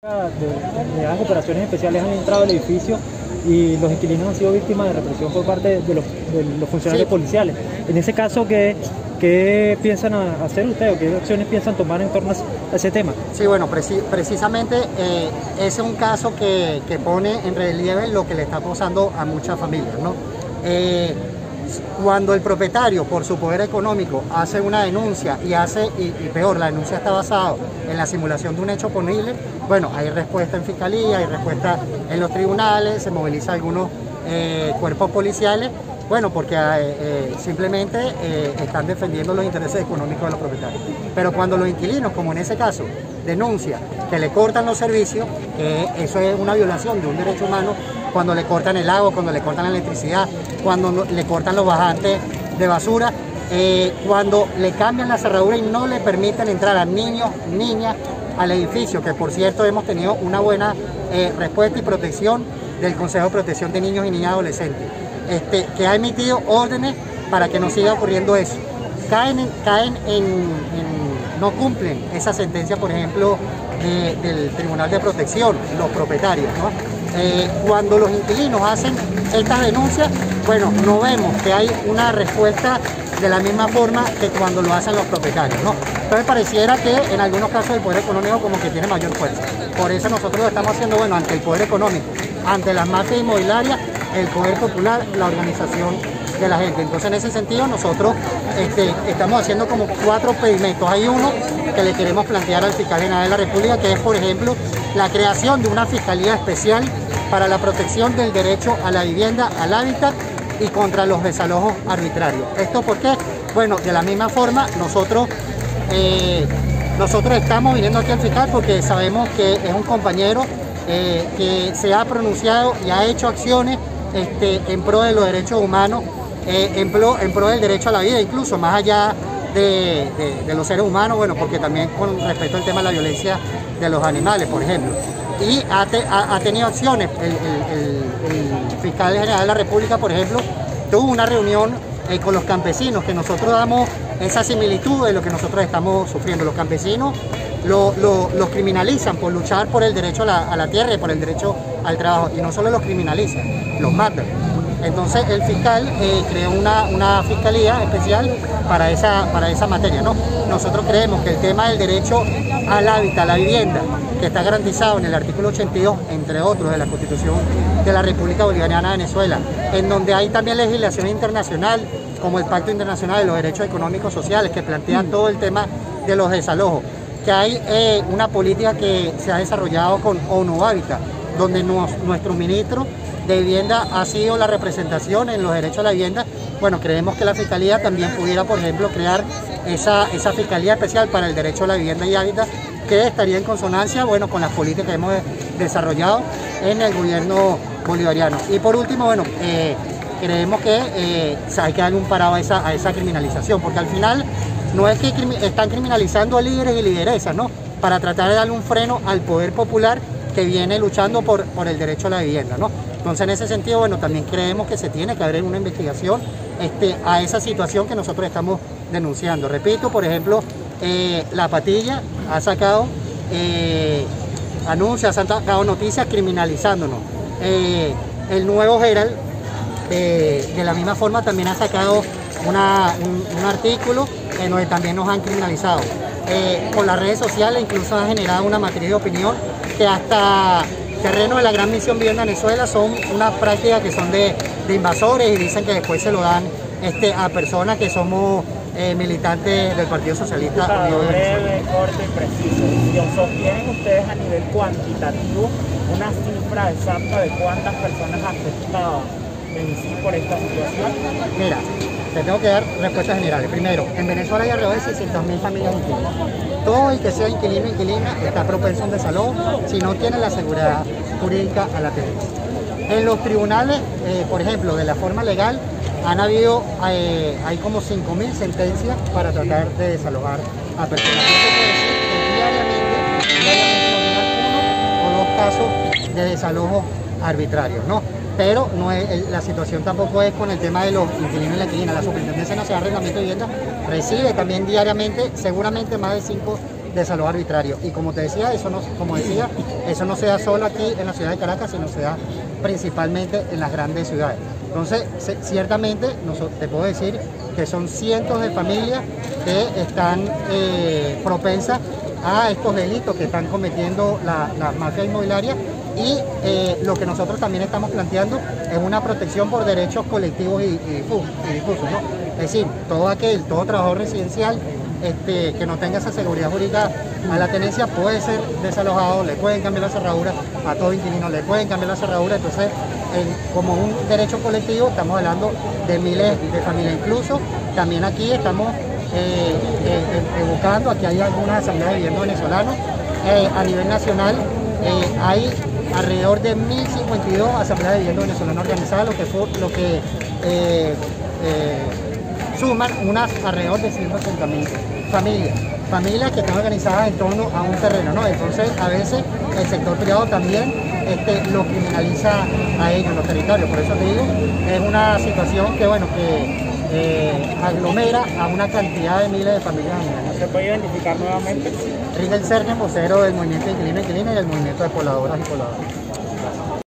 De las operaciones especiales han entrado al edificio y los inquilinos han sido víctimas de represión por parte de los funcionarios policiales. En ese caso, ¿qué piensan hacer ustedes o qué acciones piensan tomar en torno a ese tema? Sí, bueno, precisamente ese es un caso que pone en relieve lo que le está pasando a muchas familias, ¿no? Cuando el propietario, por su poder económico, hace una denuncia y peor, la denuncia está basada en la simulación de un hecho punible, bueno, hay respuesta en fiscalía, hay respuesta en los tribunales, se moviliza algunos cuerpos policiales, bueno, porque simplemente están defendiendo los intereses económicos de los propietarios. Pero cuando los inquilinos, como en ese caso, denuncian que le cortan los servicios, eso es una violación de un derecho humano, cuando le cortan el agua, cuando le cortan la electricidad, cuando le cortan los bajantes de basura, cuando le cambian la cerradura y no le permiten entrar a niños, niñas al edificio, que por cierto hemos tenido una buena respuesta y protección del Consejo de Protección de Niños y Niñas Adolescentes, que ha emitido órdenes para que no siga ocurriendo eso. No cumplen esa sentencia, por ejemplo, del Tribunal de Protección, los propietarios, ¿no? Cuando los inquilinos hacen estas denuncias, bueno, no vemos que hay una respuesta de la misma forma que cuando lo hacen los propietarios, ¿no? Entonces pareciera que en algunos casos el poder económico como que tiene mayor fuerza. Por eso nosotros lo estamos haciendo, bueno, ante el poder económico, ante las mafias inmobiliarias, el poder popular, la organización de la gente. Entonces en ese sentido nosotros estamos haciendo como 4 pedimentos. Hay uno que le queremos plantear al fiscal general de la República, que es, por ejemplo, la creación de una fiscalía especial para la protección del derecho a la vivienda, al hábitat y contra los desalojos arbitrarios. ¿Esto por qué? Bueno, de la misma forma nosotros estamos viniendo aquí al fiscal porque sabemos que es un compañero que se ha pronunciado y ha hecho acciones en pro de los derechos humanos, en pro del derecho a la vida, incluso más allá de los seres humanos, bueno, porque también con respecto al tema de la violencia de los animales, por ejemplo. Y ha tenido acciones. El fiscal general de la República, por ejemplo, tuvo una reunión con los campesinos, que nosotros damos esa similitud de lo que nosotros estamos sufriendo. Los campesinos los criminalizan por luchar por el derecho a la tierra y por el derecho al trabajo, y no solo los criminalizan, los matan. Entonces el fiscal creó una fiscalía especial para esa materia, ¿no? Nosotros creemos que el tema del derecho al hábitat, a la vivienda, que está garantizado en el artículo 82, entre otros, de la Constitución de la República Bolivariana de Venezuela, en donde hay también legislación internacional, como el Pacto Internacional de los Derechos Económicos Sociales, que plantean todo el tema de los desalojos, que hay una política que se ha desarrollado con ONU Hábitat, donde nuestro ministro de Vivienda ha sido la representación en los derechos a la vivienda. Bueno, creemos que la Fiscalía también pudiera, por ejemplo, crear esa Fiscalía especial para el derecho a la vivienda y hábitat, que estaría en consonancia, bueno, con las políticas que hemos desarrollado en el gobierno bolivariano. Y por último, bueno, creemos que hay que darle un parado a esa criminalización, porque al final no es que están criminalizando a líderes y lideresas, ¿no? Para tratar de darle un freno al poder popular que viene luchando por el derecho a la vivienda, ¿no? Entonces en ese sentido, bueno, también creemos que se tiene que abrir una investigación a esa situación que nosotros estamos denunciando. Repito, por ejemplo, La Patilla ha sacado anuncios, ha sacado noticias criminalizándonos. El Nuevo Herald, de la misma forma, también ha sacado un artículo en donde también nos han criminalizado. Por las redes sociales incluso ha generado una matriz de opinión que hasta terrenos de la Gran Misión Vivienda Venezuela son unas prácticas que son de invasores, y dicen que después se lo dan a personas que somos militantes del Partido Socialista. Breve, corto y preciso. ¿Sostienen ustedes a nivel cuantitativo una cifra exacta de cuántas personas afectadas en sí por esta situación? Mira, te tengo que dar respuestas generales. Primero, en Venezuela hay alrededor de 600.000 familias inquilinas. Todo el que sea inquilino o inquilina está propenso a un desalojo si no tiene la seguridad jurídica a la tenencia. En los tribunales, por ejemplo, de la forma legal, hay como 5.000 sentencias para tratar de desalojar a personas. Eso puede decir que diariamente nos llegan 1 o 2 casos de desalojo arbitrarios, ¿no? Pero no es, la situación tampoco es con el tema de los inquilinos y la inquilina. La Superintendencia Nacional de Arrendamiento de Vivienda recibe también diariamente, seguramente más de 5 desalojo arbitrario. Y como te decía, eso no se da solo aquí en la ciudad de Caracas, sino se da principalmente en las grandes ciudades. Entonces, ciertamente, te puedo decir que son cientos de familias que están propensas a estos delitos que están cometiendo las mafias inmobiliarias, y lo que nosotros también estamos planteando es una protección por derechos colectivos y difusos, ¿no? Es decir, todo trabajador residencial que no tenga esa seguridad jurídica a la tenencia puede ser desalojado, le pueden cambiar la cerradura, a todo inquilino le pueden cambiar la cerradura. Entonces, como un derecho colectivo, estamos hablando de miles de familias. Incluso también aquí estamos evocando, aquí hay algunas asambleas de vivienda venezolanos, a nivel nacional hay alrededor de 1052 asambleas de vivienda venezolanas organizadas, lo que suman alrededor de 180.000 familias que están organizadas en torno a un terreno, ¿no? Entonces, a veces el sector privado también lo criminaliza a ellos, los territorios. Por eso te digo, es una situación que, bueno, que aglomera a una cantidad de miles de familias. ¿Se puede identificar nuevamente? Rigel Cernes, vocero del movimiento de inquilino y del movimiento de pobladoras y pobladores.